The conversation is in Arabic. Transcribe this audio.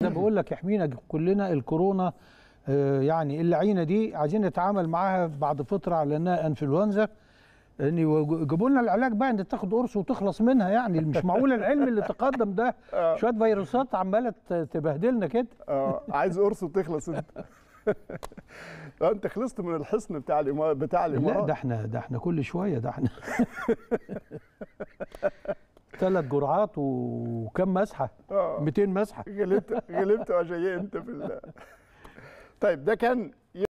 زي ما بقول لك يحمينا كلنا الكورونا. يعني اللعينه دي عايزين نتعامل معاها بعد فتره على انها انفلونزا، ان جابوا لنا العلاج بقى انت تاخد قرص وتخلص منها. يعني مش معقول العلم اللي تقدم ده شويه فيروسات عماله تبهدلنا كده. عايز قرص وتخلص انت. انت خلصت من الحصن بتاع الامارات. لا ده احنا كل شويه ده احنا 3 جرعات وكم مسحه 200 مسحه. غلبت وجاي انت في طيب ده كان